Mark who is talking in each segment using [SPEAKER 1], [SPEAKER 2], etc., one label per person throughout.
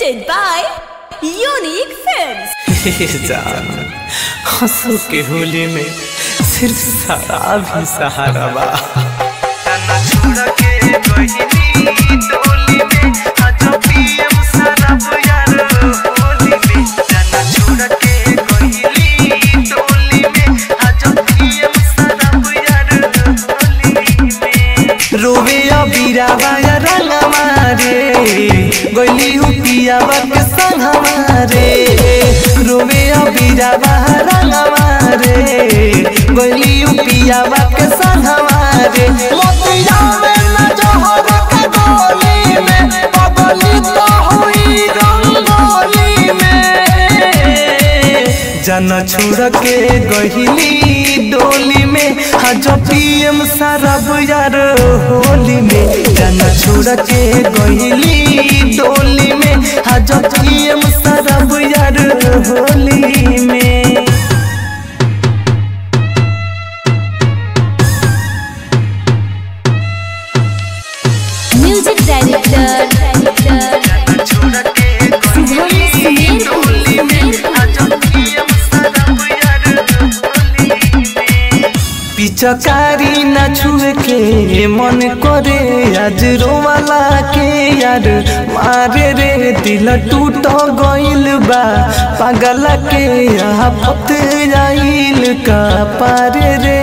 [SPEAKER 1] presented by Unique Films।
[SPEAKER 2] हंसों के होली में सिर्फ शराब ही सहारा बा। छोड़ के गइली डोली में आज पियम शराब यार होली में। छोड़ के गइली डोली में आज पियम शराब यार होली में। रोवे अबीरावा या रंग मारे गइली हु पियावा के संग हमारे। रोवे अबीरावा रंग मारे गइली हु पियावा के संग हमारे। मोतिया में न जोहर के गोली में बबली तो हुई रंगोली में। जाना छोड़ के गइली डोली में आज पियम शराब यार होली में। जाना छोड़ के गइली डोली में आज पियम शराब यार होली में।
[SPEAKER 1] म्यूजिक डायरेक्टर
[SPEAKER 2] पिचकारी न छुए के मन करे आज रोवाला के यार मारे रे। दिल टूट गइल बा पागल के आफत आइल का पारे रे।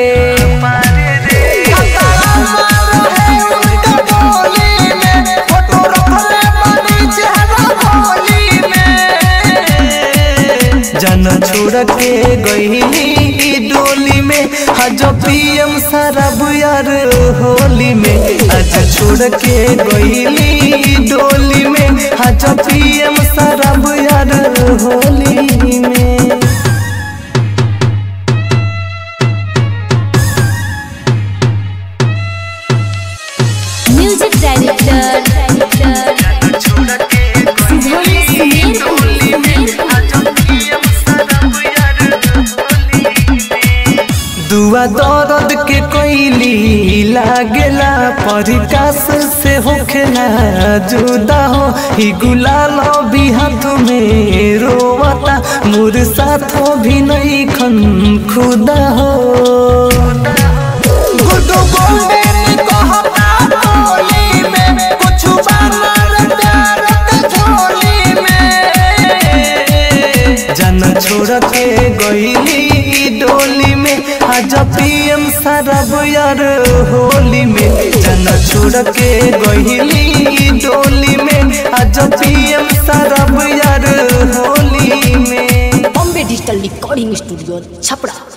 [SPEAKER 2] जाना छोड़ के गइली डोली में आज पियम शराब यार होली में। आज छोड़ के गइली डोली में आज पियम शराब यार होली में।
[SPEAKER 1] म्यूजिक डायरेक्टर
[SPEAKER 2] दुआ दर्द के कोइली लागेला परिकाश से होखेला जुदा हो। ही गुलाल भी हाथ में रोवता मोर साथ भी नहीं खन खुदा हो। गुड्डू गोल्डन कहता होली में कुछ बानर प्यार के झोली में। जाना छोड़ के गइली डोली में आज पियम शराब यार होली में। जाना छोड़ के गइली डोली में आज पियम शराब यार होली में।
[SPEAKER 1] Bombay digital recording studio Chhapra.